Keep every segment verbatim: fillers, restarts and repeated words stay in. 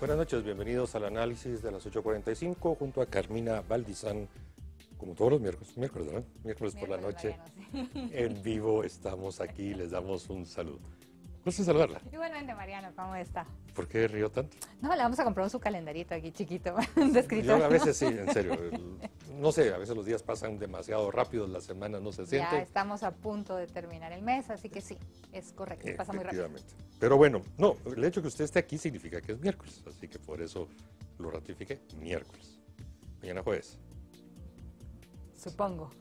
Buenas noches, bienvenidos al análisis de las ocho cuarenta y cinco junto a Carmina Valdizán, como todos los miércoles, miércoles, ¿verdad? Miércoles, miércoles por la noche, Mariano, sí. En vivo estamos aquí, les damos un saludo. Gusto saludarla. Igualmente, Mariano, ¿cómo está? ¿Por qué río tanto? No, le vamos a comprar un su calendarito aquí chiquito de escritorio. Yo a veces sí, en serio. El, no sé, a veces los días pasan demasiado rápido, las semanas no se sienten. Ya estamos a punto de terminar el mes, así que sí, es correcto, pasa muy rápido. Pero bueno, no, el hecho que usted esté aquí significa que es miércoles, así que por eso lo ratifiqué, miércoles. Mañana jueves. Supongo.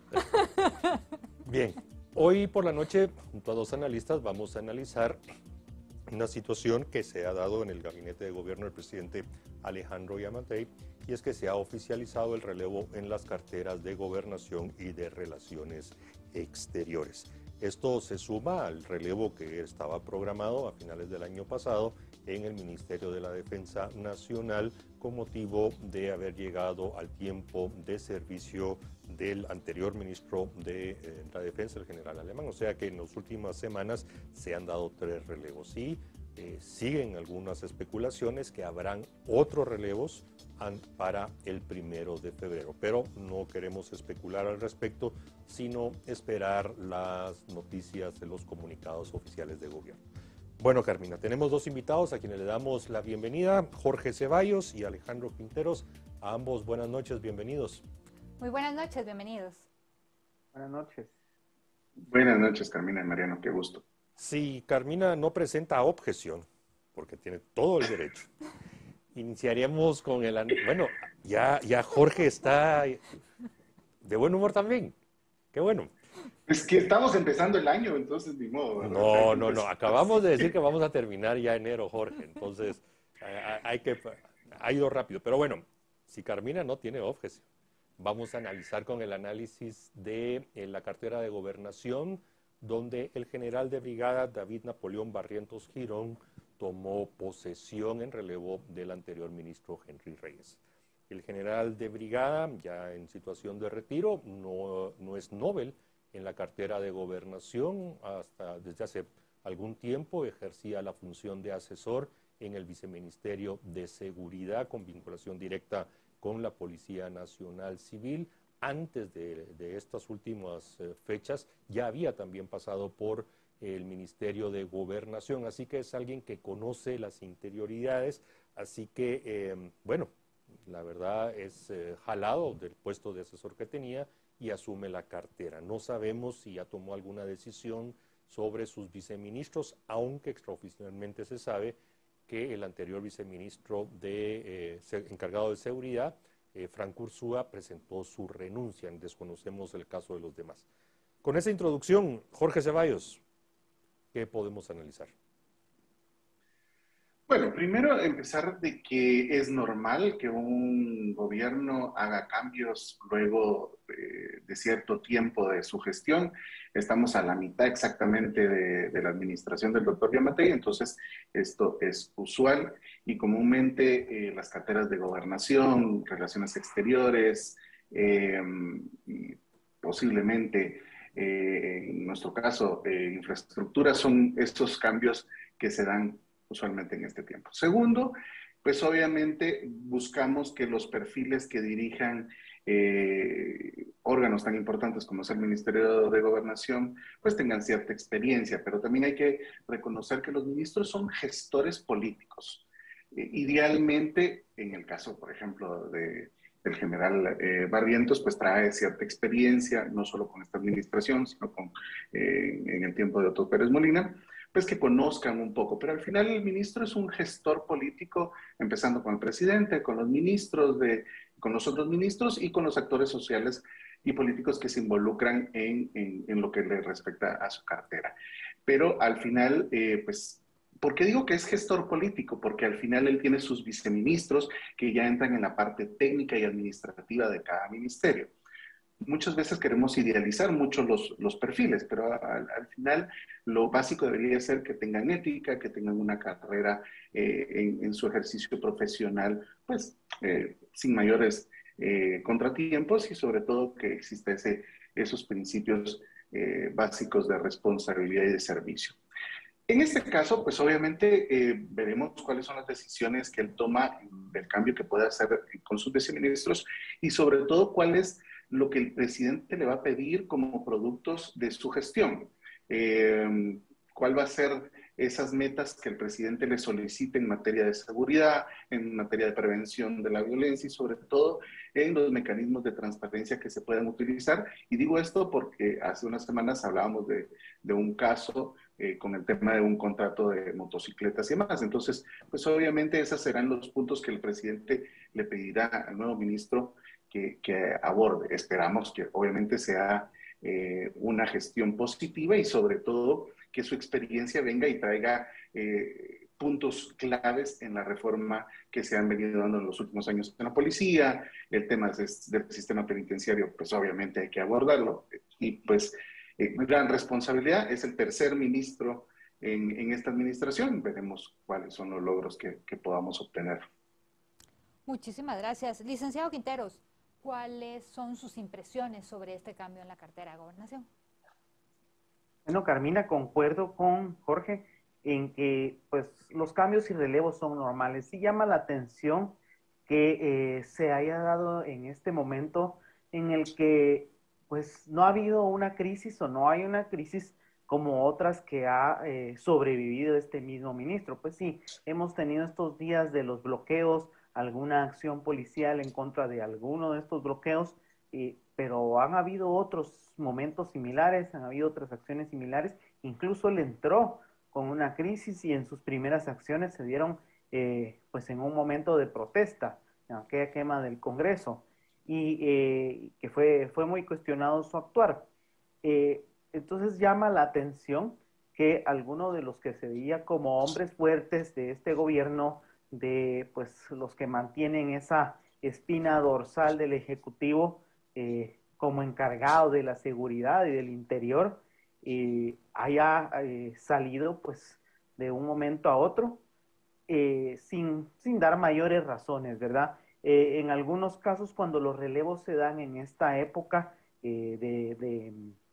Bien, hoy por la noche, junto a dos analistas, vamos a analizar una situación que se ha dado en el gabinete de gobierno del presidente Alejandro Yamatei, y es que se ha oficializado el relevo en las carteras de Gobernación y de Relaciones Exteriores. Esto se suma al relevo que estaba programado a finales del año pasado en el Ministerio de la Defensa Nacional con motivo de haber llegado al tiempo de servicio del anterior ministro de eh, la Defensa, el general Alemán. O sea que en las últimas semanas se han dado tres relevos y eh, siguen algunas especulaciones que habrán otros relevos para el primero de febrero. Pero no queremos especular al respecto, sino esperar las noticias de los comunicados oficiales de gobierno. Bueno, Carmina, tenemos dos invitados a quienes le damos la bienvenida, Jorge Ceballos y Alejandro Quinteros. A ambos, buenas noches, bienvenidos. Muy buenas noches, bienvenidos. Buenas noches. Buenas noches, Carmina y Mariano, qué gusto. Si Carmina no presenta objeción, porque tiene todo el derecho, iniciaríamos con el... Bueno, ya, ya Jorge está de buen humor también. Qué bueno. Es que estamos empezando el año, entonces ni modo, ¿verdad? No, no, no. Acabamos de decir que vamos a terminar ya enero, Jorge. Entonces, hay que... ha ido rápido. Pero bueno, si Carmina no tiene objeción, vamos a analizar con el análisis de la cartera de Gobernación, donde el general de brigada David Napoleón Barrientos Girón tomó posesión en relevo del anterior ministro Henry Reyes. El general de brigada, ya en situación de retiro, no, no es Nobel en la cartera de Gobernación. Hasta desde hace algún tiempo ejercía la función de asesor en el Viceministerio de Seguridad con vinculación directa con la Policía Nacional Civil. Antes de, de estas últimas eh, fechas ya había también pasado por el Ministerio de Gobernación, así que es alguien que conoce las interioridades, así que, eh, bueno, la verdad es eh, jalado del puesto de asesor que tenía y asume la cartera. No sabemos si ya tomó alguna decisión sobre sus viceministros, aunque extraoficialmente se sabe que el anterior viceministro de, eh, encargado de seguridad, eh, Frank Ursúa, presentó su renuncia. Desconocemos el caso de los demás. Con esa introducción, Jorge Ceballos, ¿qué podemos analizar? Bueno, primero empezar de que es normal que un gobierno haga cambios luego de, de cierto tiempo de su gestión. Estamos a la mitad exactamente de, de la administración del doctor Yamatei, entonces esto es usual y comúnmente eh, las carteras de Gobernación, Relaciones Exteriores, eh, y posiblemente eh, en nuestro caso eh, infraestructura, son estos cambios que se dan usualmente en este tiempo. Segundo, pues obviamente buscamos que los perfiles que dirijan eh, órganos tan importantes como es el Ministerio de Gobernación, pues tengan cierta experiencia, pero también hay que reconocer que los ministros son gestores políticos. Eh, idealmente, en el caso, por ejemplo, de, del general eh, Barrientos, pues trae cierta experiencia, no solo con esta administración, sino con, eh, en el tiempo de Otto Pérez Molina, pues que conozcan un poco, pero al final el ministro es un gestor político, empezando con el presidente, con los ministros, de, con los otros ministros y con los actores sociales y políticos que se involucran en, en, en lo que le respecta a su cartera. Pero al final, eh, pues, ¿por qué digo que es gestor político? Porque al final él tiene sus viceministros que ya entran en la parte técnica y administrativa de cada ministerio. Muchas veces queremos idealizar mucho los, los perfiles, pero al, al final lo básico debería ser que tengan ética, que tengan una carrera eh, en, en su ejercicio profesional, pues eh, sin mayores eh, contratiempos y sobre todo que exista ese, esos principios eh, básicos de responsabilidad y de servicio. En este caso, pues obviamente eh, veremos cuáles son las decisiones que él toma del cambio que puede hacer con sus viceministros y sobre todo cuál es lo que el presidente le va a pedir como productos de su gestión. Eh, ¿Cuál va a ser esas metas que el presidente le solicite en materia de seguridad, en materia de prevención de la violencia y sobre todo en los mecanismos de transparencia que se puedan utilizar? Y digo esto porque hace unas semanas hablábamos de, de un caso eh, con el tema de un contrato de motocicletas y demás. Entonces, pues obviamente esos serán los puntos que el presidente le pedirá al nuevo ministro que, que aborde. Esperamos que obviamente sea eh, una gestión positiva y sobre todo que su experiencia venga y traiga eh, puntos claves en la reforma que se han venido dando en los últimos años en la policía, el tema del sistema penitenciario, pues obviamente hay que abordarlo y pues eh, gran responsabilidad, es el tercer ministro en, en esta administración, veremos cuáles son los logros que, que podamos obtener. Muchísimas gracias. Licenciado Quinteros, ¿cuáles son sus impresiones sobre este cambio en la cartera de Gobernación? Bueno, Carmina, concuerdo con Jorge en que pues, los cambios y relevos son normales. Sí llama la atención que eh, se haya dado en este momento en el que pues, no ha habido una crisis o no hay una crisis como otras que ha eh, sobrevivido este mismo ministro. Pues sí, hemos tenido estos días de los bloqueos, alguna acción policial en contra de alguno de estos bloqueos, eh, pero han habido otros momentos similares, han habido otras acciones similares, incluso él entró con una crisis y en sus primeras acciones se dieron eh, pues en un momento de protesta, en aquella quema del Congreso, y eh, que fue, fue muy cuestionado su actuar. Eh, entonces llama la atención que algunos de los que se veía como hombres fuertes de este gobierno, de pues los que mantienen esa espina dorsal del Ejecutivo, eh, como encargado de la seguridad y del interior, eh, haya eh, salido pues de un momento a otro eh, sin, sin dar mayores razones, ¿verdad? Eh, en algunos casos cuando los relevos se dan en esta época eh, de, de,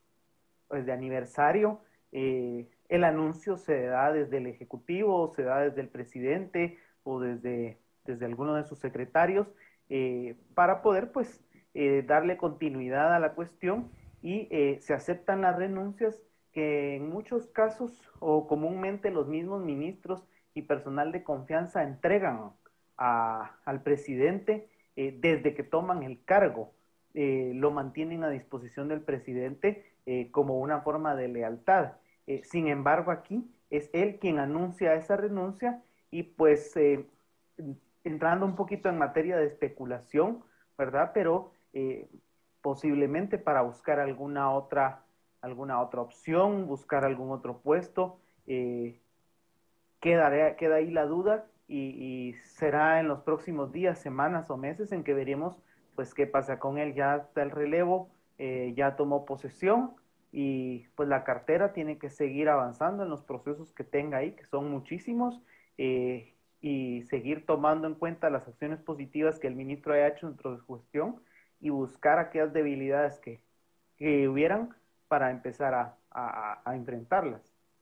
pues, de aniversario, eh, el anuncio se da desde el Ejecutivo, se da desde el presidente o desde, desde alguno de sus secretarios eh, para poder pues Eh, darle continuidad a la cuestión y eh, se aceptan las renuncias que en muchos casos o comúnmente los mismos ministros y personal de confianza entregan a, al presidente eh, desde que toman el cargo. Eh, lo mantienen a disposición del presidente eh, como una forma de lealtad. Eh, sin embargo, aquí es él quien anuncia esa renuncia y pues eh, entrando un poquito en materia de especulación, ¿verdad? Pero Eh, posiblemente para buscar alguna otra, alguna otra opción, buscar algún otro puesto. Eh, quedará, queda ahí la duda y, y será en los próximos días, semanas o meses en que veremos pues qué pasa con él. Ya está el relevo, eh, ya tomó posesión y pues la cartera tiene que seguir avanzando en los procesos que tenga ahí, que son muchísimos, eh, y seguir tomando en cuenta las acciones positivas que el ministro haya hecho dentro de su gestión y buscar aquellas debilidades que, que hubieran para empezar a, a, a enfrentarlas.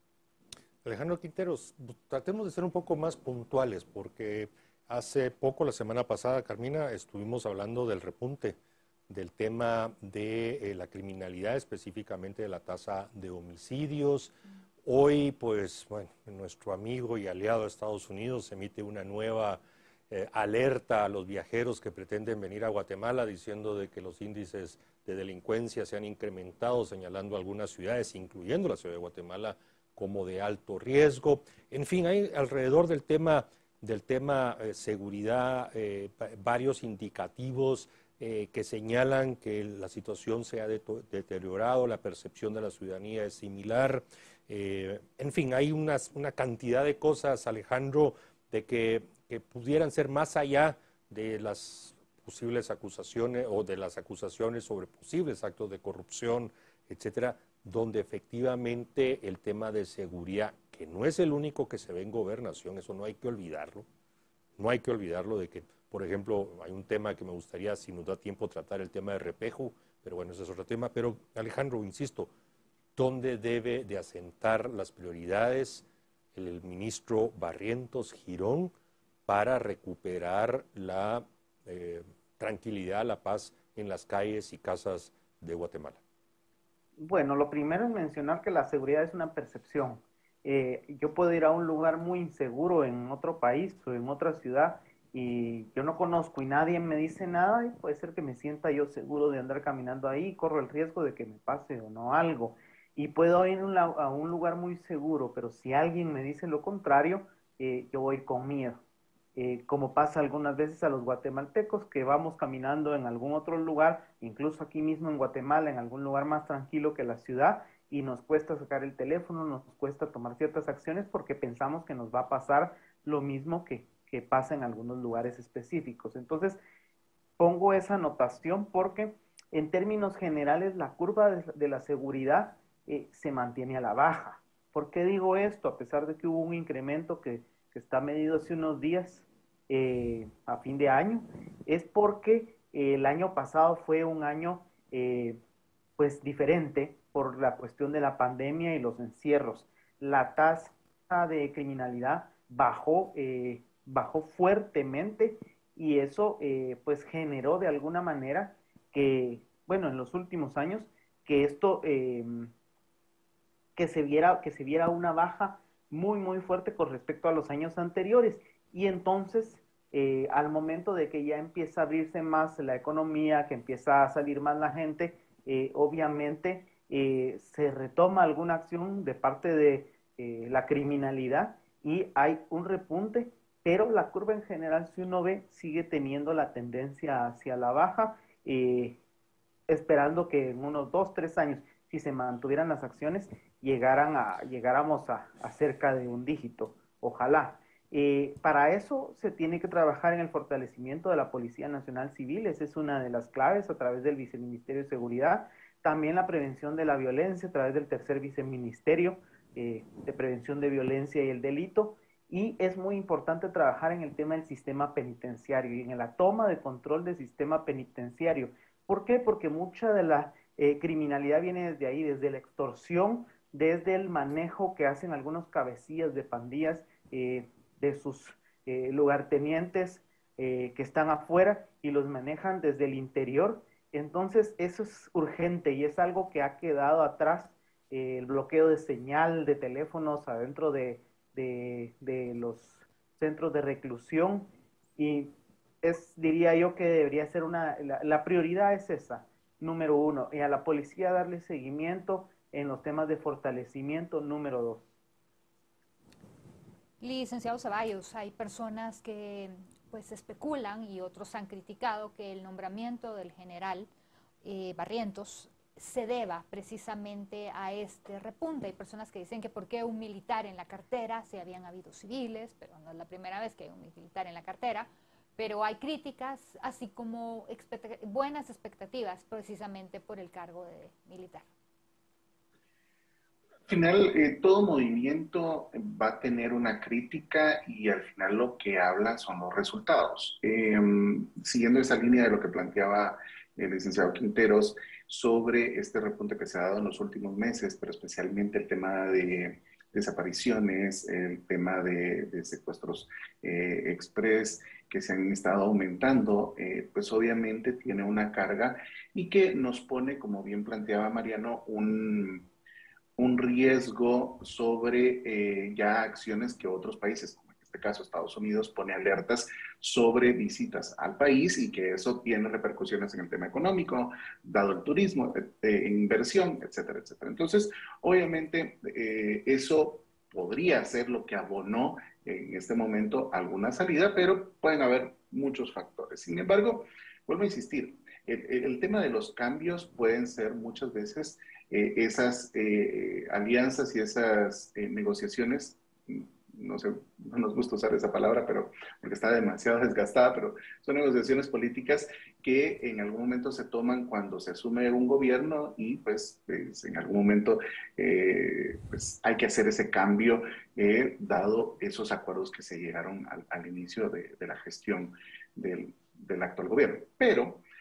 Alejandro Quinteros, tratemos de ser un poco más puntuales, porque hace poco, la semana pasada, Carmina, estuvimos hablando del repunte, del tema de eh, la criminalidad, específicamente de la tasa de homicidios. Hoy, pues, bueno, nuestro amigo y aliado de Estados Unidos emite una nueva Eh, alerta a los viajeros que pretenden venir a Guatemala diciendo de que los índices de delincuencia se han incrementado, señalando algunas ciudades, incluyendo la ciudad de Guatemala, como de alto riesgo. En fin, hay alrededor del tema, del tema eh, seguridad eh, varios indicativos eh, que señalan que la situación se ha de deteriorado, la percepción de la ciudadanía es similar. Eh, en fin, hay unas, una cantidad de cosas, Alejandro, de que que pudieran ser más allá de las posibles acusaciones o de las acusaciones sobre posibles actos de corrupción, etcétera, donde efectivamente el tema de seguridad, que no es el único que se ve en gobernación, eso no hay que olvidarlo, no hay que olvidarlo de que, por ejemplo, hay un tema que me gustaría, si nos da tiempo, tratar el tema de Repejo, pero bueno, ese es otro tema. Pero Alejandro, insisto, ¿dónde debe de asentar las prioridades el ministro Barrientos Girón para recuperar la eh, tranquilidad, la paz en las calles y casas de Guatemala? Bueno, lo primero es mencionar que la seguridad es una percepción. Eh, yo puedo ir a un lugar muy inseguro en otro país o en otra ciudad y yo no conozco y nadie me dice nada y puede ser que me sienta yo seguro de andar caminando ahí y corro el riesgo de que me pase o no algo. Y puedo ir a un lugar muy seguro, pero si alguien me dice lo contrario, eh, yo voy con miedo. Eh, como pasa algunas veces a los guatemaltecos que vamos caminando en algún otro lugar, incluso aquí mismo en Guatemala, en algún lugar más tranquilo que la ciudad, y nos cuesta sacar el teléfono, nos cuesta tomar ciertas acciones porque pensamos que nos va a pasar lo mismo que, que pasa en algunos lugares específicos. Entonces, pongo esa anotación porque en términos generales la curva de, de la seguridad eh, se mantiene a la baja. ¿Por qué digo esto? A pesar de que hubo un incremento que, que está medido hace unos días eh, a fin de año, es porque eh, el año pasado fue un año eh, pues diferente por la cuestión de la pandemia y los encierros. La tasa de criminalidad bajó, eh, bajó fuertemente y eso eh, pues generó de alguna manera que, bueno, en los últimos años, que esto, eh, que, se viera, que se viera una baja muy, muy fuerte con respecto a los años anteriores. Y entonces, eh, al momento de que ya empieza a abrirse más la economía, que empieza a salir más la gente, eh, obviamente eh, se retoma alguna acción de parte de eh, la criminalidad y hay un repunte, pero la curva en general, si uno ve, sigue teniendo la tendencia hacia la baja, eh, esperando que en unos dos, tres años, si se mantuvieran las acciones, llegaran a, llegáramos a, a cerca de un dígito, ojalá. Eh, para eso se tiene que trabajar en el fortalecimiento de la Policía Nacional Civil, esa es una de las claves a través del Viceministerio de Seguridad, también la prevención de la violencia a través del tercer Viceministerio eh, de Prevención de Violencia y el Delito, y es muy importante trabajar en el tema del sistema penitenciario y en la toma de control del sistema penitenciario. ¿Por qué? Porque mucha de la eh, criminalidad viene desde ahí, desde la extorsión, desde el manejo que hacen algunos cabecillas de pandillas, eh, de sus eh, lugartenientes eh, que están afuera y los manejan desde el interior. Entonces eso es urgente y es algo que ha quedado atrás, eh, el bloqueo de señal de teléfonos adentro de, de, de los centros de reclusión y es, diría yo que debería ser una, la, la prioridad es esa, número uno, y a la policía darle seguimiento en los temas de fortalecimiento, número dos. Licenciado Ceballos, hay personas que pues especulan y otros han criticado que el nombramiento del general eh, Barrientos se deba precisamente a este repunte. Hay personas que dicen que por qué un militar en la cartera, si habían habido civiles, pero no es la primera vez que hay un militar en la cartera, pero hay críticas, así como expect- buenas expectativas precisamente por el cargo de militar. Al final, eh, todo movimiento va a tener una crítica y al final lo que habla son los resultados. Eh, siguiendo esa línea de lo que planteaba el licenciado Quinteros sobre este repunte que se ha dado en los últimos meses, pero especialmente el tema de desapariciones, el tema de, de secuestros eh, express que se han estado aumentando, eh, pues obviamente tiene una carga y que nos pone, como bien planteaba Mariano, un un riesgo sobre eh, ya acciones que otros países, como en este caso Estados Unidos, pone alertas sobre visitas al país y que eso tiene repercusiones en el tema económico, dado el turismo, eh, inversión, etcétera, etcétera. Entonces, obviamente, eh, eso podría ser lo que abonó en este momento alguna salida, pero pueden haber muchos factores. Sin embargo, vuelvo a insistir, el, el tema de los cambios pueden ser muchas veces Eh, esas eh, alianzas y esas eh, negociaciones, no sé, no nos gusta usar esa palabra, pero porque está demasiado desgastada, pero son negociaciones políticas que en algún momento se toman cuando se asume un gobierno y pues, pues en algún momento eh, pues hay que hacer ese cambio eh, dado esos acuerdos que se llegaron al, al inicio de, de la gestión del, del actual gobierno. Pero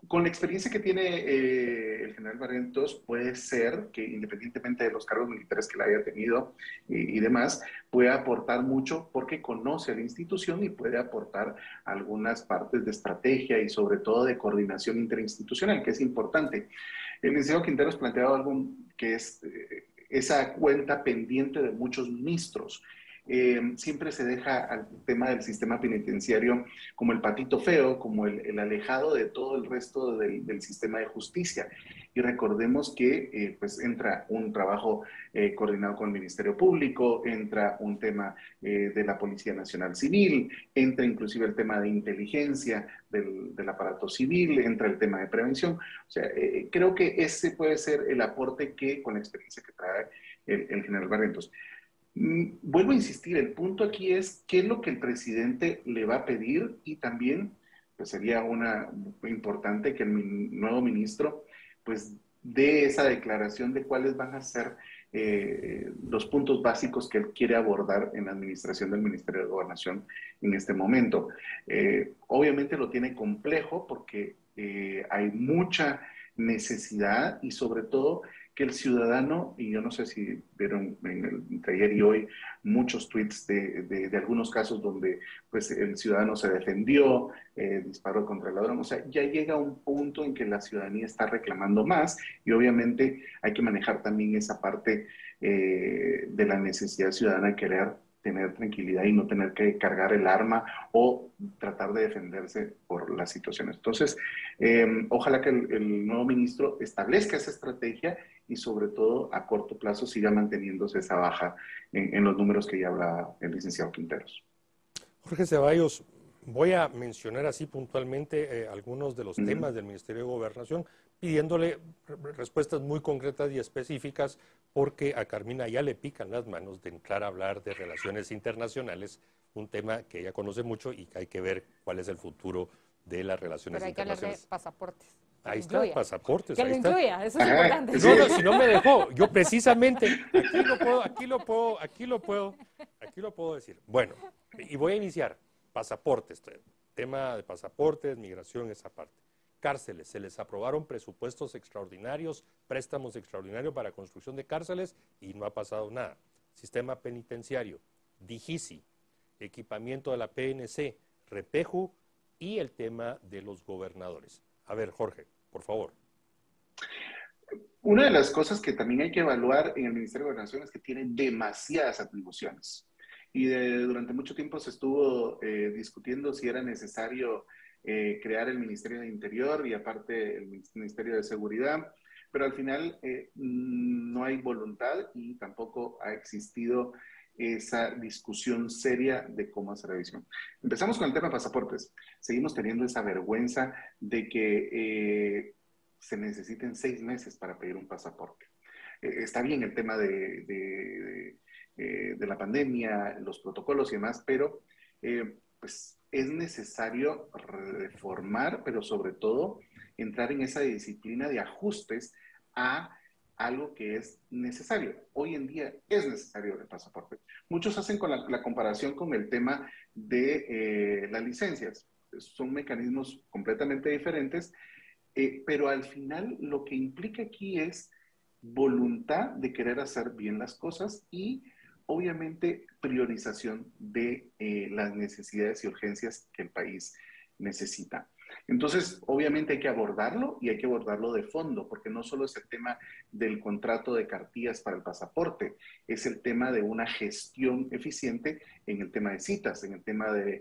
Con la experiencia que tiene eh, el general Barrientos, puede ser que independientemente de los cargos militares que le haya tenido y, y demás, puede aportar mucho porque conoce a la institución y puede aportar algunas partes de estrategia y sobre todo de coordinación interinstitucional, que es importante. El licenciado Quinteros planteaba algo que es eh, esa cuenta pendiente de muchos ministros. Eh, siempre se deja al tema del sistema penitenciario como el patito feo, como el, el alejado de todo el resto del, del sistema de justicia. Y recordemos que eh, pues entra un trabajo eh, coordinado con el Ministerio Público, entra un tema eh, de la Policía Nacional Civil, entra inclusive el tema de inteligencia del, del aparato civil, entra el tema de prevención. O sea, eh, creo que ese puede ser el aporte que, con la experiencia que trae el, el general Barrientos. Vuelvo a insistir, el punto aquí es qué es lo que el presidente le va a pedir y también pues sería una importante que el nuevo ministro pues dé esa declaración de cuáles van a ser eh, los puntos básicos que él quiere abordar en la administración del Ministerio de Gobernación en este momento. Eh, obviamente lo tiene complejo porque eh, hay mucha necesidad y sobre todo que el ciudadano, y yo no sé si vieron en el, entre ayer y hoy muchos tweets de, de, de algunos casos donde pues, el ciudadano se defendió, eh, disparó contra el ladrón, o sea, ya llega un punto en que la ciudadanía está reclamando más y obviamente hay que manejar también esa parte eh, de la necesidad ciudadana de querer tener tranquilidad y no tener que cargar el arma o tratar de defenderse por las situaciones. Entonces, eh, ojalá que el, el nuevo ministro establezca esa estrategia y sobre todo a corto plazo siga manteniéndose esa baja en, en los números que ya habla el licenciado Quinteros. Jorge Ceballos, voy a mencionar así puntualmente eh, algunos de los uh-huh. temas del Ministerio de Gobernación, pidiéndole respuestas muy concretas y específicas, porque a Carmina ya le pican las manos de entrar a hablar de relaciones internacionales, un tema que ella conoce mucho y que hay que ver cuál es el futuro de las relaciones Pero hay internacionales. Que hablar de pasaportes. Ahí está, incluya. pasaportes. Que ahí lo está. incluya, eso es Ajá, importante. No, no, si no me dejó, yo precisamente, aquí lo puedo, aquí lo puedo, aquí lo puedo, aquí lo puedo decir. Bueno, y voy a iniciar. Pasaportes, tema de pasaportes, migración, esa parte. Cárceles, se les aprobaron presupuestos extraordinarios, préstamos extraordinarios para construcción de cárceles y no ha pasado nada. Sistema penitenciario, DIGISI, equipamiento de la P N C, Repeju y el tema de los gobernadores. A ver, Jorge, por favor. Una de las cosas que también hay que evaluar en el Ministerio de Gobernación es que tiene demasiadas atribuciones. Y de, durante mucho tiempo se estuvo eh, discutiendo si era necesario eh, crear el Ministerio de Interior y aparte el Ministerio de Seguridad, pero al final eh, no hay voluntad y tampoco ha existido esa discusión seria de cómo hacer la visión. Empezamos con el tema de pasaportes. Seguimos teniendo esa vergüenza de que eh, se necesiten seis meses para pedir un pasaporte. Eh, está bien el tema de, de, de Eh, de la pandemia, los protocolos y demás, pero eh, pues es necesario reformar, pero sobre todo entrar en esa disciplina de ajustes a algo que es necesario. Hoy en día es necesario el pasaporte. Muchos hacen con la, la comparación con el tema de eh, las licencias. Son mecanismos completamente diferentes, eh, pero al final lo que implica aquí es voluntad de querer hacer bien las cosas y obviamente priorización de eh, las necesidades y urgencias que el país necesita. Entonces, obviamente hay que abordarlo y hay que abordarlo de fondo, porque no solo es el tema del contrato de cartillas para el pasaporte, es el tema de una gestión eficiente en el tema de citas, en el tema de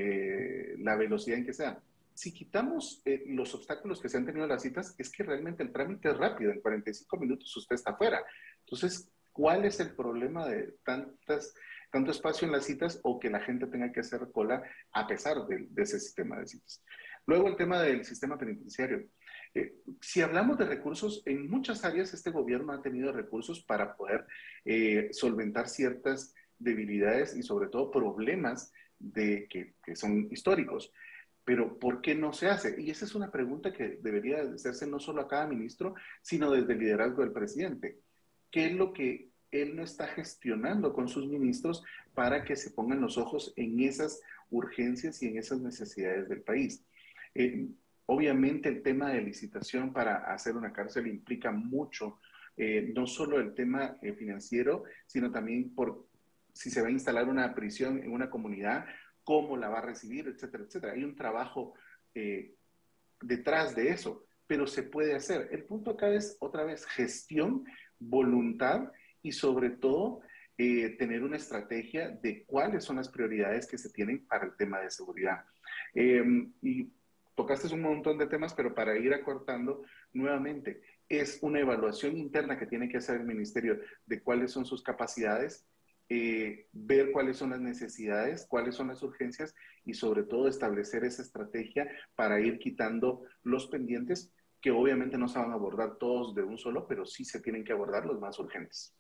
eh, la velocidad en que sea. Si quitamos eh, los obstáculos que se han tenido en las citas, es que realmente el trámite es rápido, en cuarenta y cinco minutos usted está afuera. Entonces, ¿cuál es el problema de tantas, tanto espacio en las citas o que la gente tenga que hacer cola a pesar de, de ese sistema de citas? Luego el tema del sistema penitenciario. Eh, si hablamos de recursos, en muchas áreas este gobierno ha tenido recursos para poder eh, solventar ciertas debilidades y sobre todo problemas de, que, que son históricos. Pero ¿por qué no se hace? Y esa es una pregunta que debería hacerse no solo a cada ministro, sino desde el liderazgo del presidente. ¿Qué es lo que él no está gestionando con sus ministros para que se pongan los ojos en esas urgencias y en esas necesidades del país? Eh, Obviamente el tema de licitación para hacer una cárcel implica mucho, eh, no solo el tema eh, financiero, sino también por si se va a instalar una prisión en una comunidad, cómo la va a recibir, etcétera, etcétera. Hay un trabajo eh, detrás de eso, pero se puede hacer. El punto acá es, otra vez, gestión, voluntad y sobre todo eh, tener una estrategia de cuáles son las prioridades que se tienen para el tema de seguridad. Eh, y tocaste un montón de temas, pero para ir acortando nuevamente, es una evaluación interna que tiene que hacer el ministerio de cuáles son sus capacidades, eh, ver cuáles son las necesidades, cuáles son las urgencias y sobre todo establecer esa estrategia para ir quitando los pendientes que obviamente no se van a abordar todos de un solo, pero sí se tienen que abordar los más urgentes.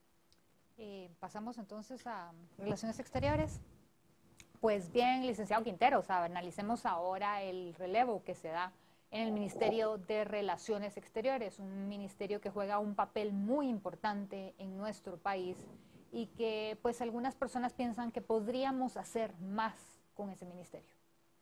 Eh, pasamos entonces a Relaciones Exteriores. Pues bien, licenciado Quintero, o sea, analicemos ahora el relevo que se da en el Ministerio de Relaciones Exteriores, un ministerio que juega un papel muy importante en nuestro país y que pues algunas personas piensan que podríamos hacer más con ese ministerio.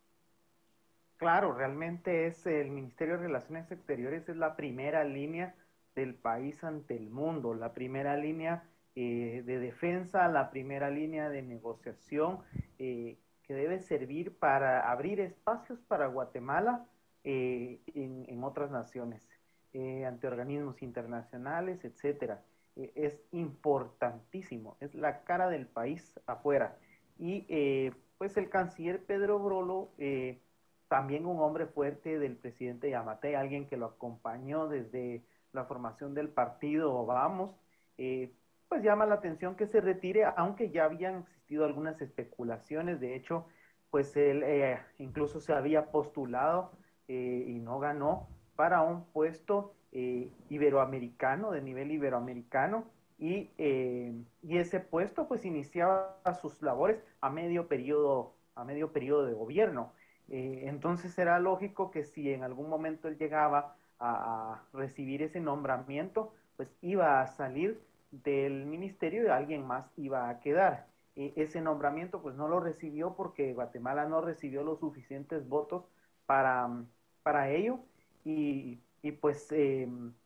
Claro, realmente es el Ministerio de Relaciones Exteriores es la primera línea del país ante el mundo, la primera línea eh, de defensa, la primera línea de negociación eh, que debe servir para abrir espacios para Guatemala eh, en, en, otras naciones, eh, ante organismos internacionales, etcétera. Eh, es importantísimo, es la cara del país afuera. Y eh, pues el canciller Pedro Brolo, eh, también un hombre fuerte del presidente Yamatei, alguien que lo acompañó desde la formación del partido Vamos, eh, pues llama la atención que se retire, aunque ya habían existido algunas especulaciones. De hecho, pues él eh, incluso se había postulado eh, y no ganó para un puesto eh, iberoamericano, de nivel iberoamericano, y, eh, y ese puesto pues iniciaba sus labores a medio periodo, a medio periodo de gobierno. Eh, entonces era lógico que si en algún momento él llegaba a, a recibir ese nombramiento, pues iba a salir del ministerio y alguien más iba a quedar. Eh, ese nombramiento pues no lo recibió porque Guatemala no recibió los suficientes votos para, para ello y, y pues eh,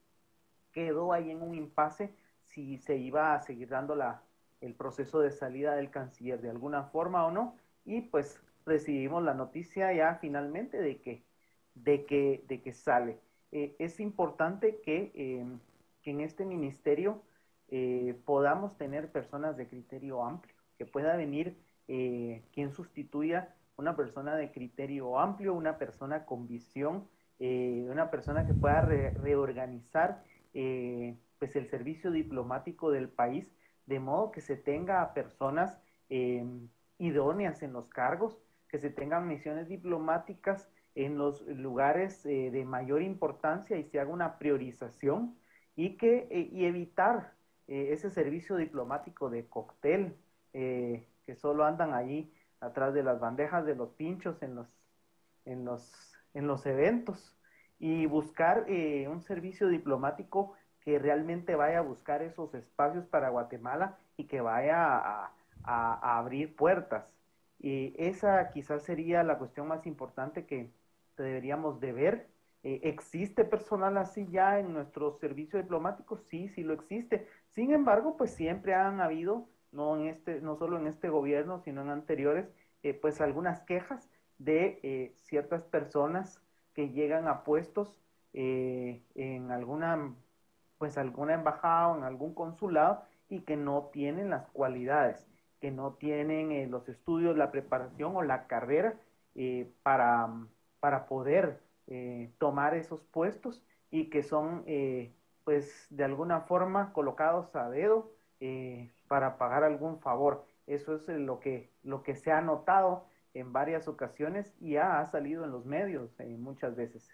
quedó ahí en un impasse si se iba a seguir dando la, el proceso de salida del canciller de alguna forma o no, y pues recibimos la noticia ya finalmente de que, de que, de que sale. Eh, es importante que, eh, que en este ministerio eh, podamos tener personas de criterio amplio, que pueda venir eh, quien sustituya una persona de criterio amplio, una persona con visión, eh, una persona que pueda re reorganizar eh, pues el servicio diplomático del país, de modo que se tenga a personas eh, idóneas en los cargos, que se tengan misiones diplomáticas en los lugares eh, de mayor importancia y se haga una priorización y, que, eh, y evitar eh, ese servicio diplomático de cóctel eh, que solo andan allí atrás de las bandejas de los pinchos en los, en los, en los eventos y buscar eh, un servicio diplomático que realmente vaya a buscar esos espacios para Guatemala y que vaya a, a, a abrir puertas. Y esa quizás sería la cuestión más importante que deberíamos de ver. Eh, ¿Existe personal así ya en nuestro servicio diplomático? Sí, sí lo existe. Sin embargo, pues siempre han habido, no, en este, no solo en este gobierno, sino en anteriores, eh, pues algunas quejas de eh, ciertas personas que llegan a puestos eh, en alguna, pues alguna embajada o en algún consulado y que no tienen las cualidades, que no tienen eh, los estudios, la preparación o la carrera eh, para, para poder eh, tomar esos puestos y que son eh, pues de alguna forma colocados a dedo eh, para pagar algún favor. Eso es lo que, lo que se ha notado en varias ocasiones y ya ha salido en los medios eh, muchas veces.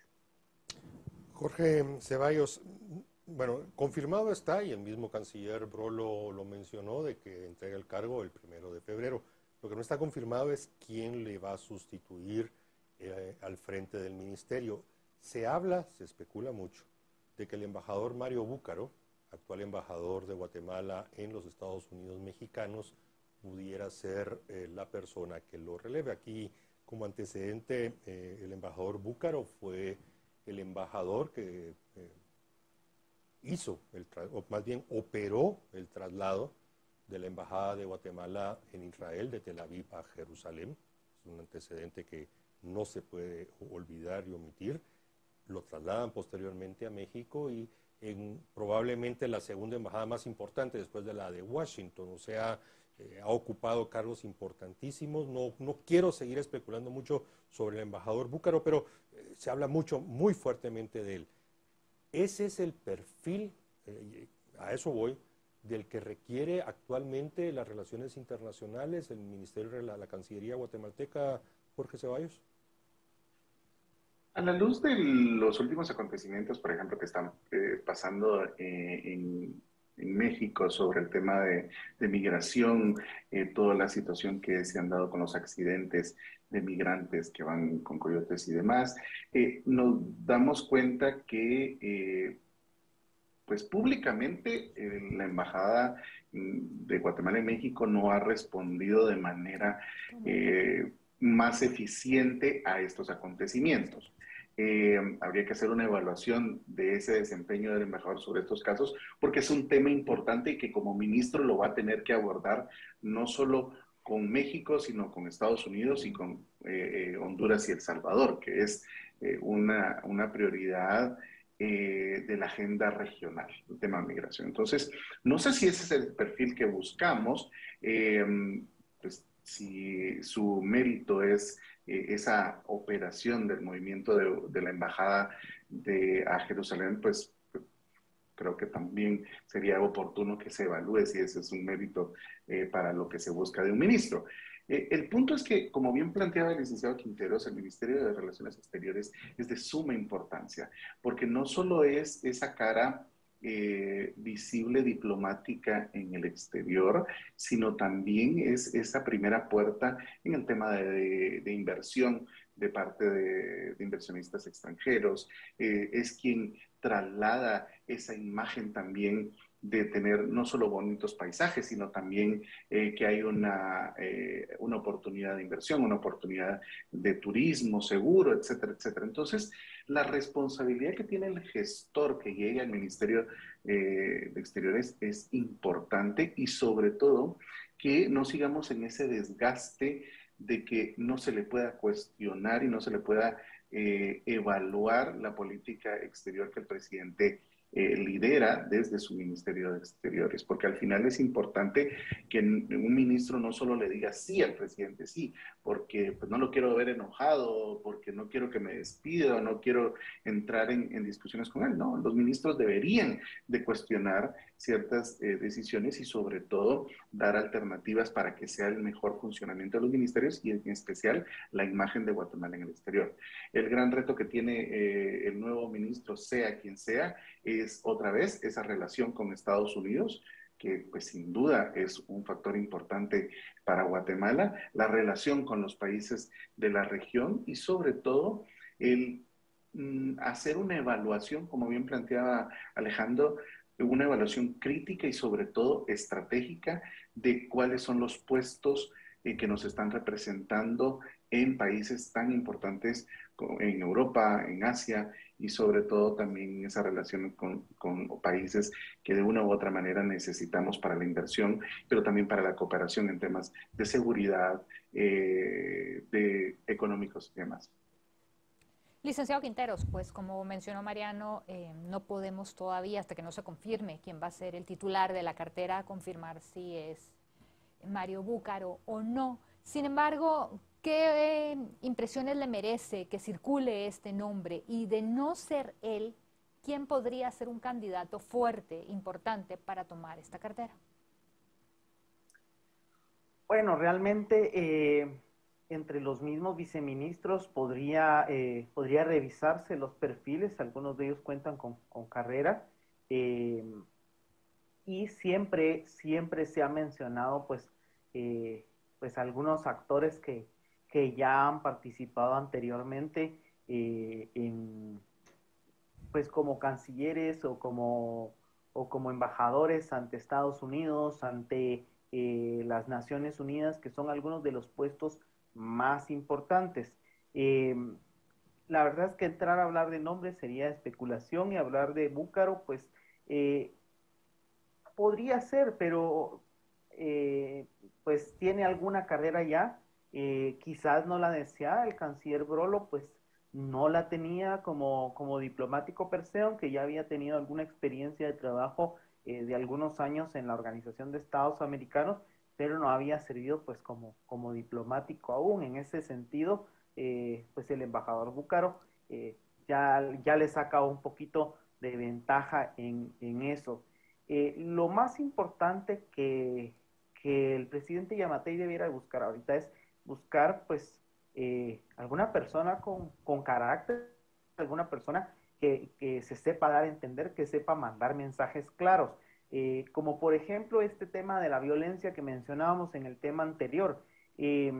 Jorge Ceballos, bueno, confirmado está, y el mismo canciller Brolo lo mencionó, de que entrega el cargo el primero de febrero. Lo que no está confirmado es quién le va a sustituir eh, al frente del ministerio. Se habla, se especula mucho, de que el embajador Mario Búcaro, actual embajador de Guatemala en los Estados Unidos mexicanos, pudiera ser eh, la persona que lo releve. Aquí como antecedente, eh, el embajador Búcaro fue el embajador que eh, hizo, el o más bien operó el traslado de la Embajada de Guatemala en Israel, de Tel Aviv a Jerusalén. Es un antecedente que no se puede olvidar y omitir. Lo trasladan posteriormente a México y en probablemente la segunda embajada más importante después de la de Washington, o sea, eh, ha ocupado cargos importantísimos. No, no quiero seguir especulando mucho sobre el embajador Búcaro, pero eh, se habla mucho, muy fuertemente de él. Ese es el perfil, eh, a eso voy, del que requiere actualmente las relaciones internacionales, el Ministerio de la, la Cancillería guatemalteca, Jorge Ceballos. A la luz de los últimos acontecimientos, por ejemplo, que están eh, pasando eh, en, en México sobre el tema de, de migración, eh, toda la situación que se han dado con los accidentes de migrantes que van con coyotes y demás, eh, nos damos cuenta que eh, pues públicamente eh, la Embajada de Guatemala en México no ha respondido de manera eh, más eficiente a estos acontecimientos. Eh, habría que hacer una evaluación de ese desempeño del embajador sobre estos casos, porque es un tema importante y que como ministro lo va a tener que abordar no solo con México, sino con Estados Unidos y con eh, Honduras y El Salvador, que es eh, una, una prioridad eh, de la agenda regional, el tema de migración. Entonces, no sé si ese es el perfil que buscamos, eh, pues si su mérito es eh, esa operación del movimiento de, de la embajada de, a Jerusalén, pues creo que también sería oportuno que se evalúe si ese es un mérito eh, para lo que se busca de un ministro. Eh, el punto es que, como bien planteaba el licenciado Quinteros, el Ministerio de Relaciones Exteriores es de suma importancia, porque no solo es esa cara eh, visible diplomática en el exterior, sino también es esa primera puerta en el tema de, de, de inversión de parte de, de inversionistas extranjeros, eh, es quien traslada esa imagen también de tener no solo bonitos paisajes, sino también eh, que hay una, eh, una oportunidad de inversión, una oportunidad de turismo seguro, etcétera, etcétera. Entonces, la responsabilidad que tiene el gestor que llegue al Ministerio eh, de Exteriores es importante y sobre todo que no sigamos en ese desgaste de que no se le pueda cuestionar y no se le pueda eh, evaluar la política exterior que el presidente eh, lidera desde su Ministerio de Exteriores, porque al final es importante que un ministro no solo le diga sí al presidente, sí, porque pues, no lo quiero ver enojado, porque no quiero que me despida, no quiero entrar en, en discusiones con él, no, los ministros deberían de cuestionar ciertas eh, decisiones y sobre todo dar alternativas para que sea el mejor funcionamiento de los ministerios y en especial la imagen de Guatemala en el exterior. El gran reto que tiene eh, el nuevo ministro, sea quien sea, es otra vez esa relación con Estados Unidos, que pues sin duda es un factor importante para Guatemala, la relación con los países de la región y sobre todo el mm, hacer una evaluación, como bien planteaba Alejandro, una evaluación crítica y sobre todo estratégica de cuáles son los puestos eh, que nos están representando en países tan importantes en Europa, en Asia y sobre todo también esa relación con, con países que de una u otra manera necesitamos para la inversión, pero también para la cooperación en temas de seguridad, eh, de económicos y demás. Licenciado Quinteros, pues como mencionó Mariano, eh, no podemos todavía, hasta que no se confirme quién va a ser el titular de la cartera, confirmar si es Mario Búcaro o no. Sin embargo, ¿qué eh, impresiones le merece que circule este nombre? Y de no ser él, ¿quién podría ser un candidato fuerte, importante para tomar esta cartera? Bueno, realmente eh, entre los mismos viceministros podría, eh, podría revisarse los perfiles, algunos de ellos cuentan con, con carrera, eh, y siempre, siempre se ha mencionado pues, eh, pues algunos actores que, que ya han participado anteriormente eh, en, pues como cancilleres o como, o como embajadores ante Estados Unidos, ante eh, las Naciones Unidas, que son algunos de los puestos más importantes. Eh, la verdad es que entrar a hablar de nombres sería especulación y hablar de Búcaro, pues eh, podría ser, pero eh, pues tiene alguna carrera ya, eh, quizás no la deseaba, el canciller Brolo pues no la tenía como, como diplomático per se, aunque ya había tenido alguna experiencia de trabajo eh, de algunos años en la Organización de Estados Americanos, pero no había servido pues como, como diplomático aún. En ese sentido, eh, pues el embajador Búcaro eh, ya, ya le saca un poquito de ventaja en, en eso. Eh, lo más importante que, que el presidente Yamatei debiera buscar ahorita es buscar pues eh, alguna persona con, con carácter, alguna persona que, que, se sepa dar a entender, que sepa mandar mensajes claros. Eh, como por ejemplo este tema de la violencia que mencionábamos en el tema anterior. Eh,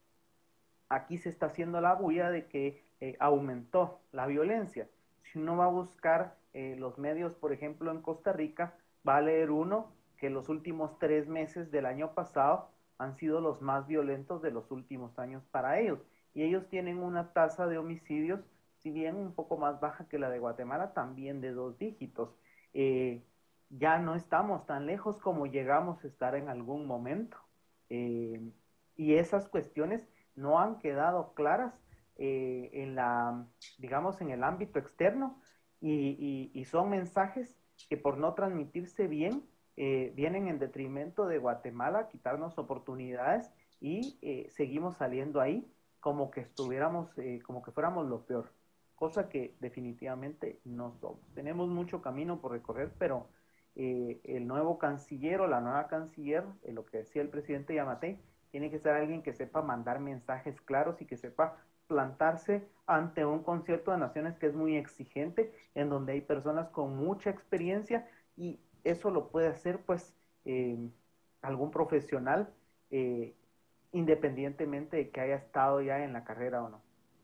aquí se está haciendo la bulla de que eh, aumentó la violencia. Si uno va a buscar eh, los medios, por ejemplo, en Costa Rica, va a leer uno que los últimos tres meses del año pasado han sido los más violentos de los últimos años para ellos. Y ellos tienen una tasa de homicidios, si bien un poco más baja que la de Guatemala, también de dos dígitos. Eh, ya no estamos tan lejos como llegamos a estar en algún momento. Eh, y esas cuestiones no han quedado claras eh, en la, digamos, en el ámbito externo y, y, y son mensajes que por no transmitirse bien eh, vienen en detrimento de Guatemala, quitarnos oportunidades y eh, seguimos saliendo ahí como que estuviéramos, eh, como que fuéramos lo peor, cosa que definitivamente no somos. Tenemos mucho camino por recorrer, pero eh, el nuevo canciller o la nueva canciller, eh, lo que decía el presidente Yamatei, tiene que ser alguien que sepa mandar mensajes claros y que sepa plantarse ante un concierto de naciones que es muy exigente, en donde hay personas con mucha experiencia y eso lo puede hacer pues eh, algún profesional eh, independientemente de que haya estado ya en la carrera o no.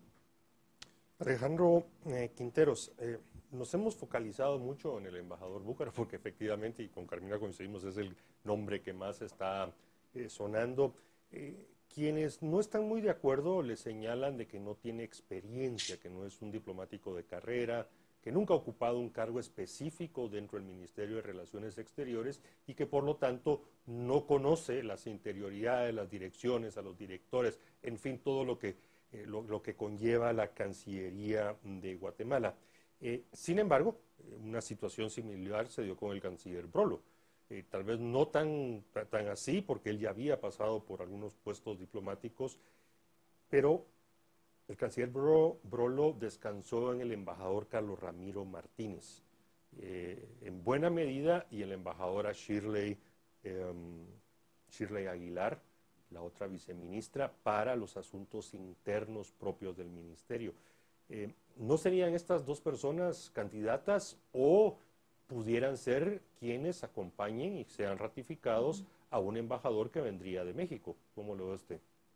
Alejandro eh, Quinteros, eh, nos hemos focalizado mucho en el embajador Búcaro porque efectivamente, y con Carmina coincidimos, es el nombre que más está eh, sonando. Eh, quienes no están muy de acuerdo le señalan de que no tiene experiencia, que no es un diplomático de carrera, que nunca ha ocupado un cargo específico dentro del Ministerio de Relaciones Exteriores y que por lo tanto no conoce las interioridades, las direcciones, a los directores, en fin, todo lo que, eh, lo, lo que conlleva la Cancillería de Guatemala. Eh, sin embargo, una situación similar se dio con el canciller Brolo. Eh, tal vez no tan, tan así, porque él ya había pasado por algunos puestos diplomáticos, pero el canciller Bro, Brolo descansó en el embajador Carlos Ramiro Martínez, eh, en buena medida, y en la embajadora Shirley, eh, Shirley Aguilar, la otra viceministra, para los asuntos internos propios del ministerio. Eh, ¿No serían estas dos personas candidatas o pudieran ser quienes acompañen y sean ratificados a un embajador que vendría de México? ¿Cómo lo ve usted?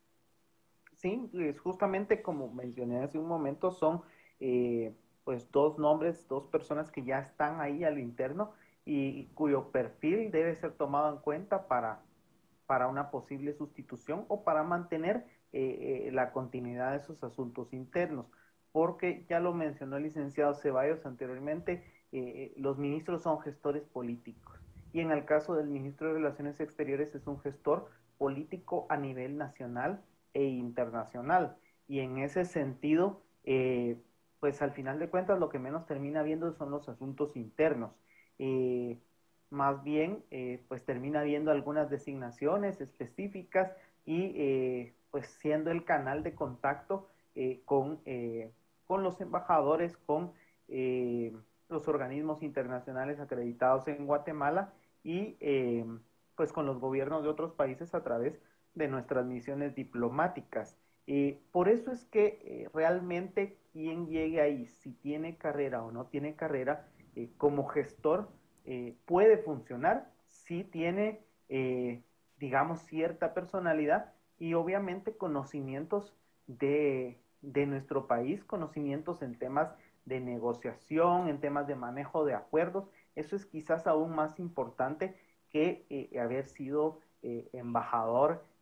Sí, es justamente como mencioné hace un momento, son eh, pues dos nombres, dos personas que ya están ahí al interno y cuyo perfil debe ser tomado en cuenta para, para una posible sustitución o para mantener eh, eh, la continuidad de esos asuntos internos. Porque ya lo mencionó el licenciado Ceballos anteriormente, eh, los ministros son gestores políticos. Y en el caso del ministro de Relaciones Exteriores es un gestor político a nivel nacional e internacional. Y en ese sentido, eh, pues al final de cuentas lo que menos termina viendo son los asuntos internos. Eh, más bien, eh, pues termina viendo algunas designaciones específicas y eh, pues siendo el canal de contacto eh, con, eh, con los embajadores, con eh, los organismos internacionales acreditados en Guatemala y eh, pues con los gobiernos de otros países a través de nuestras misiones diplomáticas. Eh, por eso es que eh, realmente quien llegue ahí, si tiene carrera o no tiene carrera, eh, como gestor eh, puede funcionar si tiene, eh, digamos, cierta personalidad y obviamente conocimientos de, de nuestro país, conocimientos en temas de negociación, en temas de manejo de acuerdos. Eso es quizás aún más importante que eh, haber sido eh, embajador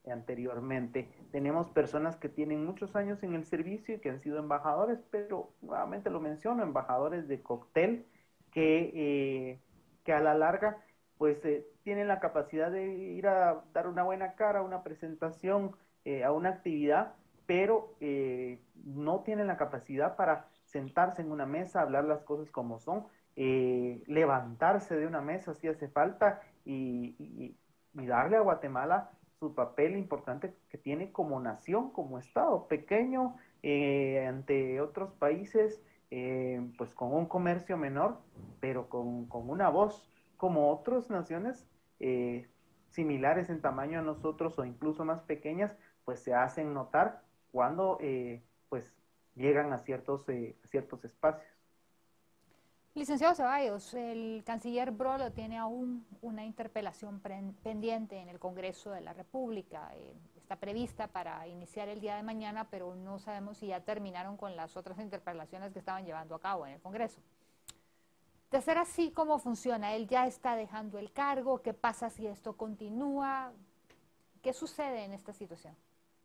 anteriormente. Tenemos personas que tienen muchos años en el servicio y que han sido embajadores, pero nuevamente lo menciono, embajadores de cóctel que, eh, que a la larga pues eh, tienen la capacidad de ir a dar una buena cara, una presentación, eh, a una actividad, pero eh, no tienen la capacidad para sentarse en una mesa, hablar las cosas como son, eh, levantarse de una mesa si hace falta y, y, y darle a Guatemala su papel importante que tiene como nación, como Estado pequeño eh, ante otros países, eh, pues con un comercio menor, pero con, con una voz, como otras naciones eh, similares en tamaño a nosotros o incluso más pequeñas, pues se hacen notar cuando eh, pues llegan a ciertos, eh, a ciertos espacios. Licenciado Ceballos, el canciller Brolo tiene aún una interpelación pendiente en el Congreso de la República. Eh, está prevista para iniciar el día de mañana, pero no sabemos si ya terminaron con las otras interpelaciones que estaban llevando a cabo en el Congreso. De ser así, ¿cómo funciona? ¿Él ya está dejando el cargo? ¿Qué pasa si esto continúa? ¿Qué sucede en esta situación?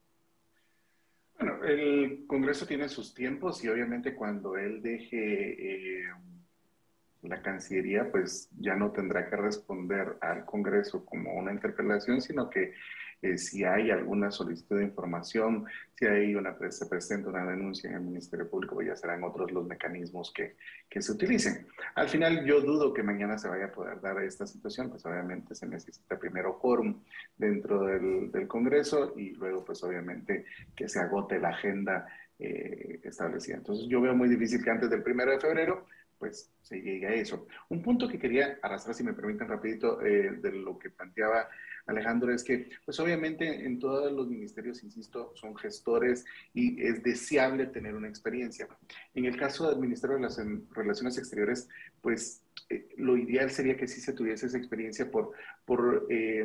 Bueno, el Congreso tiene sus tiempos y obviamente cuando él deje... Eh, la Cancillería pues ya no tendrá que responder al Congreso como una interpelación, sino que eh, si hay alguna solicitud de información, si hay una, se presenta una denuncia en el Ministerio Público, pues ya serán otros los mecanismos que, que se utilicen. Al final yo dudo que mañana se vaya a poder dar esta situación, pues obviamente se necesita primero quórum dentro del, del Congreso y luego pues obviamente que se agote la agenda eh, establecida. Entonces yo veo muy difícil que antes del primero de febrero pues se llegue a eso. Un punto que quería arrastrar, si me permiten rapidito, eh, de lo que planteaba Alejandro, es que, pues obviamente en todos los ministerios, insisto, son gestores y es deseable tener una experiencia. En el caso del Ministerio de las Relaciones Exteriores, pues eh, lo ideal sería que sí se tuviese esa experiencia por, por eh,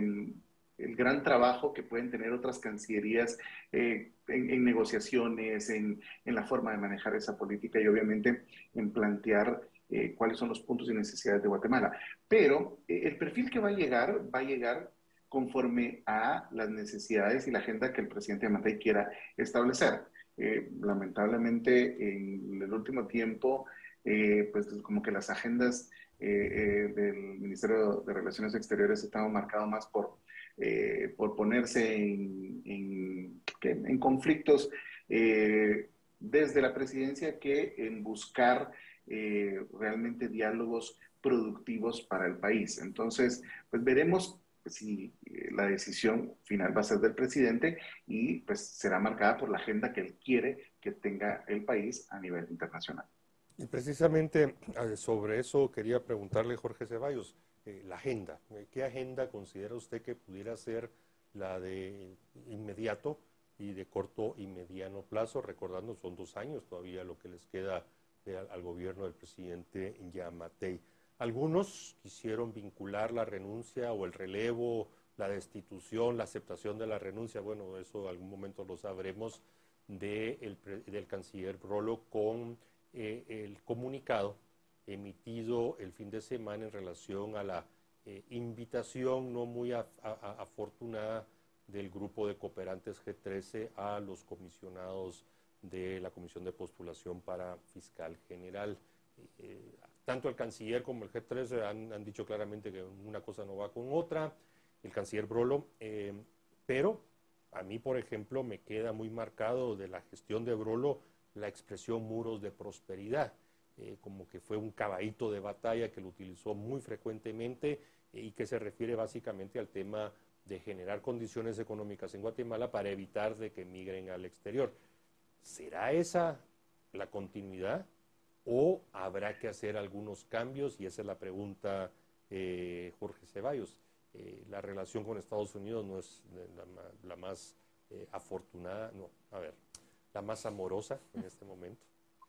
el gran trabajo que pueden tener otras cancillerías eh, en, en negociaciones, en, en la forma de manejar esa política y obviamente en plantear eh, cuáles son los puntos y necesidades de Guatemala. Pero eh, el perfil que va a llegar, va a llegar conforme a las necesidades y la agenda que el presidente Yamatei quiera establecer. Eh, lamentablemente, en el último tiempo, eh, pues como que las agendas eh, eh, del Ministerio de Relaciones Exteriores estaban marcadas más por Eh, por ponerse en, en, en conflictos eh, desde la presidencia que en buscar eh, realmente diálogos productivos para el país. Entonces, pues veremos si la decisión final va a ser del presidente y pues será marcada por la agenda que él quiere que tenga el país a nivel internacional. Y precisamente sobre eso quería preguntarle, Jorge Ceballos, eh, la agenda. ¿Qué agenda considera usted que pudiera ser la de inmediato y de corto y mediano plazo? Recordando, son dos años todavía lo que les queda de, al, al gobierno del presidente Yamatei. Algunos quisieron vincular la renuncia o el relevo, la destitución, la aceptación de la renuncia. Bueno, eso en algún momento lo sabremos de el, del canciller Brolo con eh, el comunicado emitido el fin de semana en relación a la eh, invitación no muy a, a, afortunada del grupo de cooperantes G trece a los comisionados de la Comisión de Postulación para Fiscal General. Eh, tanto el canciller como el G trece han, han dicho claramente que una cosa no va con otra, el canciller Brolo, eh, pero a mí, por ejemplo, me queda muy marcado de la gestión de Brolo la expresión muros de prosperidad. Eh, como que fue un caballito de batalla que lo utilizó muy frecuentemente eh, y que se refiere básicamente al tema de generar condiciones económicas en Guatemala para evitar de que migren al exterior. ¿Será esa la continuidad o habrá que hacer algunos cambios? Y esa es la pregunta, eh, Jorge Ceballos. Eh, la relación con Estados Unidos no es la, la más eh, afortunada, no, a ver, la más amorosa en este momento.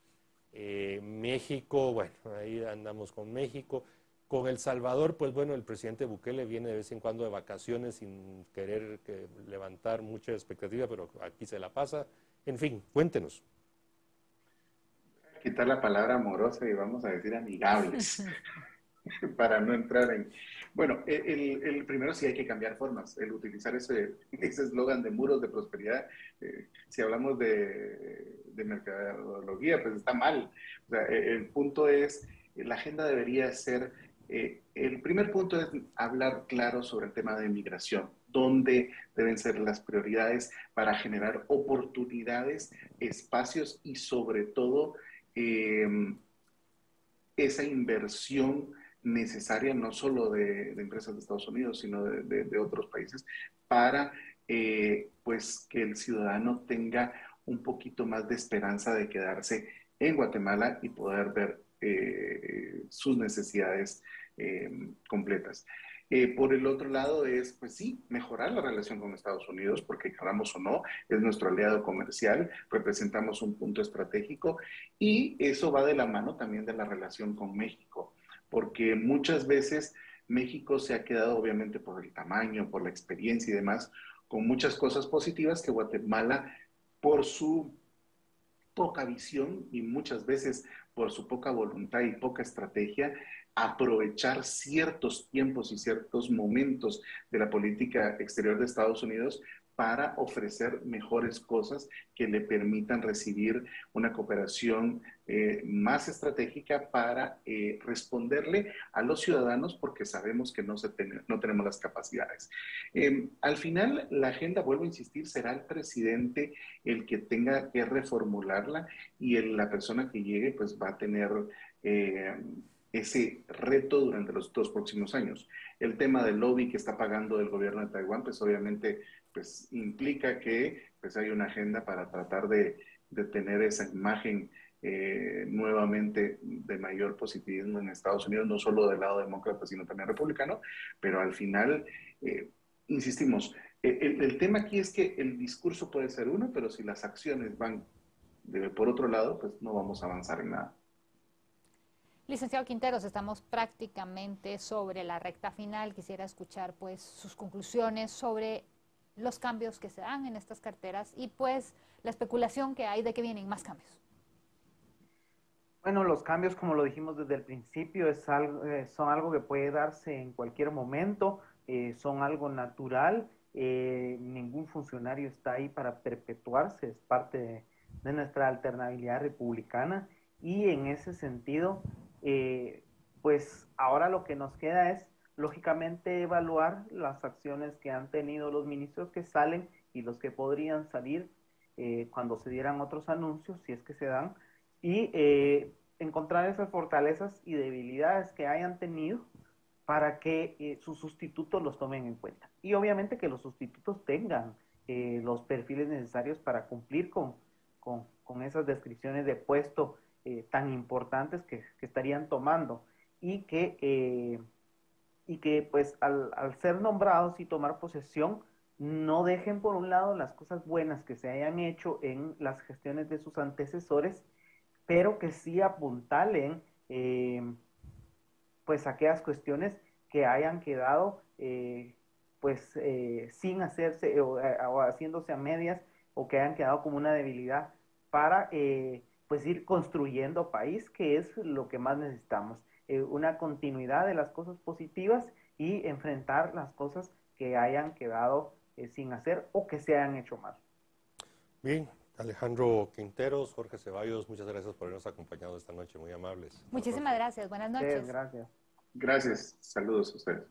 Eh, México, bueno, ahí andamos con México. Con El Salvador, pues bueno, el presidente Bukele viene de vez en cuando de vacaciones sin querer que levantar mucha expectativa, pero aquí se la pasa. En fin, cuéntenos. Quitar la palabra amorosa y vamos a decir amigables. para no entrar en... Bueno, el, el primero sí hay que cambiar formas, el utilizar ese ese eslogan de muros de prosperidad, eh, si hablamos de, de mercadología, pues está mal. O sea, el punto es, la agenda debería ser, eh, el primer punto es hablar claro sobre el tema de migración, dónde deben ser las prioridades para generar oportunidades, espacios y sobre todo eh, esa inversión necesaria, no solo de, de empresas de Estados Unidos, sino de, de, de otros países, para eh, pues que el ciudadano tenga un poquito más de esperanza de quedarse en Guatemala y poder ver eh, sus necesidades eh, completas. Eh, por el otro lado es, pues sí, mejorar la relación con Estados Unidos, porque queramos o no, es nuestro aliado comercial, representamos un punto estratégico y eso va de la mano también de la relación con México, porque muchas veces México se ha quedado, obviamente por el tamaño, por la experiencia y demás, con muchas cosas positivas que Guatemala, por su poca visión y muchas veces por su poca voluntad y poca estrategia, aprovechar ciertos tiempos y ciertos momentos de la política exterior de Estados Unidos para ofrecer mejores cosas que le permitan recibir una cooperación eh, más estratégica para eh, responderle a los ciudadanos porque sabemos que no, se ten, no tenemos las capacidades. Eh, al final, la agenda, vuelvo a insistir, será el presidente el que tenga que reformularla y el, la persona que llegue pues va a tener eh, ese reto durante los dos próximos años. El tema del lobby que está pagando el gobierno de Taiwán, pues obviamente pues, implica que pues, hay una agenda para tratar de, de tener esa imagen eh, nuevamente de mayor positivismo en Estados Unidos, no solo del lado demócrata, sino también republicano, pero al final, eh, insistimos, el, el tema aquí es que el discurso puede ser uno, pero si las acciones van de, por otro lado, pues no vamos a avanzar en nada. Licenciado Quinteros, estamos prácticamente sobre la recta final. Quisiera escuchar pues sus conclusiones sobre los cambios que se dan en estas carteras y pues la especulación que hay de que vienen más cambios. Bueno, los cambios, como lo dijimos desde el principio, es algo, eh, son algo que puede darse en cualquier momento, eh, son algo natural, eh, ningún funcionario está ahí para perpetuarse, es parte de, de nuestra alternabilidad republicana y en ese sentido, eh, pues ahora lo que nos queda es lógicamente evaluar las acciones que han tenido los ministros que salen y los que podrían salir eh, cuando se dieran otros anuncios, si es que se dan, y eh, encontrar esas fortalezas y debilidades que hayan tenido para que eh, sus sustitutos los tomen en cuenta. Y obviamente que los sustitutos tengan eh, los perfiles necesarios para cumplir con, con, con esas descripciones de puesto eh, tan importantes que, que estarían tomando y que, eh, y que pues al, al ser nombrados y tomar posesión no dejen por un lado las cosas buenas que se hayan hecho en las gestiones de sus antecesores, pero que sí apuntalen eh, pues aquellas cuestiones que hayan quedado eh, pues eh, sin hacerse o, o haciéndose a medias o que hayan quedado como una debilidad para eh, pues ir construyendo país, que es lo que más necesitamos, eh, una continuidad de las cosas positivas y enfrentar las cosas que hayan quedado eh, sin hacer o que se hayan hecho mal. Bien, Alejandro Quinteros, Jorge Ceballos, muchas gracias por habernos acompañado esta noche, muy amables. Muchísimas gracias, buenas noches. Sí, gracias. Gracias, saludos a ustedes.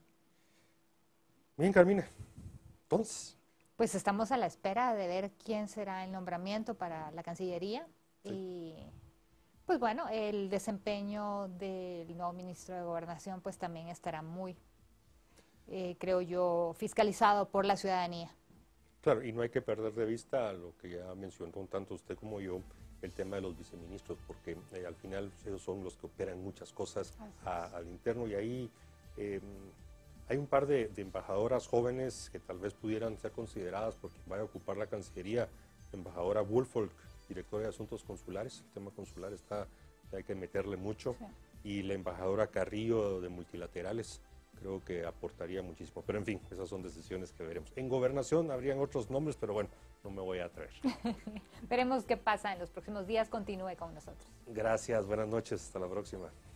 Bien, Carmina, entonces. Pues estamos a la espera de ver quién será el nombramiento para la Cancillería sí. y pues bueno, el desempeño del nuevo ministro de Gobernación pues también estará muy, eh, creo yo, fiscalizado por la ciudadanía. Claro, y no hay que perder de vista lo que ya mencionó tanto usted como yo, el tema de los viceministros, porque eh, al final ellos son los que operan muchas cosas a, al interno y ahí eh, hay un par de, de embajadoras jóvenes que tal vez pudieran ser consideradas porque vaya a ocupar la Cancillería. La embajadora Woolfolk, directora de Asuntos Consulares, el tema consular está, hay que meterle mucho, sí. y la embajadora Carrillo de Multilaterales, creo que aportaría muchísimo. Pero en fin, esas son decisiones que veremos. En Gobernación habrían otros nombres, pero bueno, no me voy a atrever. Veremos qué pasa en los próximos días. Continúe con nosotros. Gracias, buenas noches, hasta la próxima.